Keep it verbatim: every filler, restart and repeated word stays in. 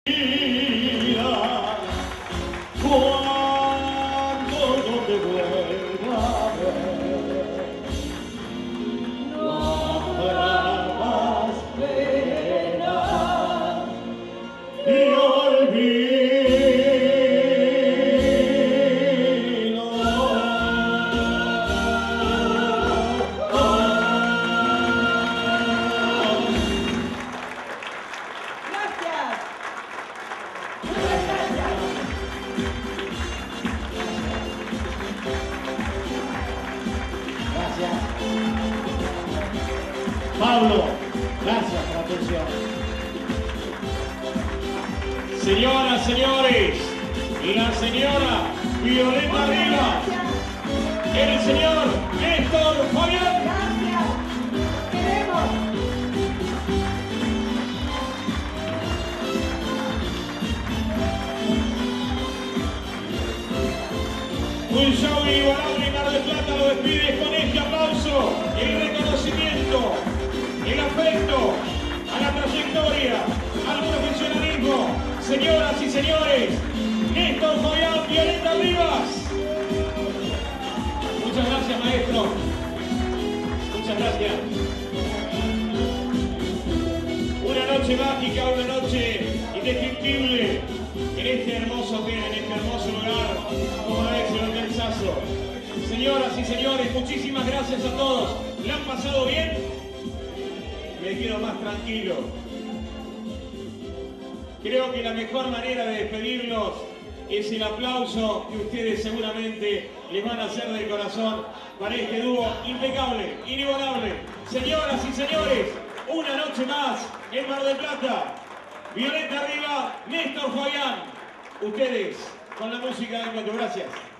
vida, cuando yo te vuelva a ver, no habrá más pena y olvido. Gracias. Gracias. Pablo, gracias por la atención. Señoras, señores, la señora Violeta Rivas, el señor Néstor Fabián. Gracias. Queremos. Un show inigualable en Mar del Plata lo despide con este aplauso, el reconocimiento, el afecto a la trayectoria, al profesionalismo. Señoras y señores, Néstor Fabián, Violeta Rivas. Muchas gracias, maestro. Muchas gracias. Una noche mágica, una noche indescriptible en este hermoso hotel, en este hermoso lugar, como es el Hotel Sasso. Señoras y señores, muchísimas gracias a todos. ¿La han pasado bien? Me quedo más tranquilo. Creo que la mejor manera de despedirlos es el aplauso que ustedes seguramente les van a hacer del corazón para este dúo impecable, inigualable. Señoras y señores, una noche más en Mar del Plata. Violeta Rivas, Néstor Fabián. Ustedes con la música del encuentro. Gracias.